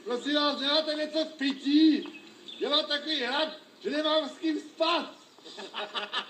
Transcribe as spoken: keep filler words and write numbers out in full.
Prosím vás, nemáte něco z pití? Já mám takový hlad, že nemám s kým spát.